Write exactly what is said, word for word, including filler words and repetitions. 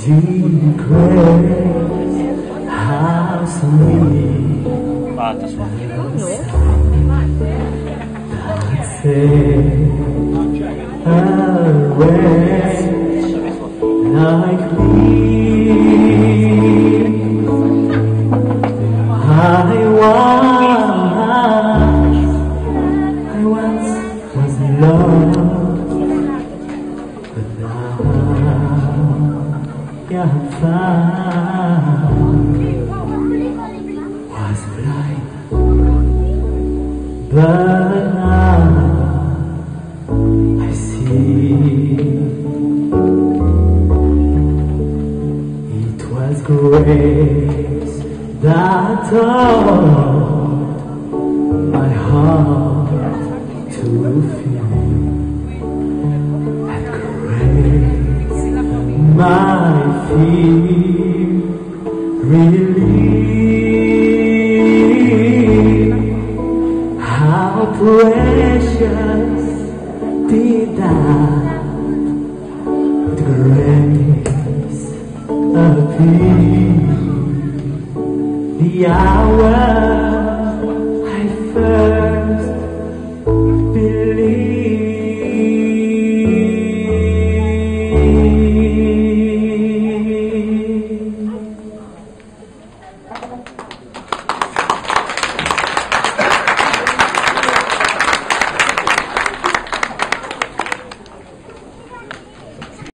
the great house of me. Patas mo. That's it. Away like me. I once, I once was in love, but now you're found. Was blind, but now I see. It was grace that taught my heart to feel. At grace my fear relieved. How precious did that grace appear. The hour I first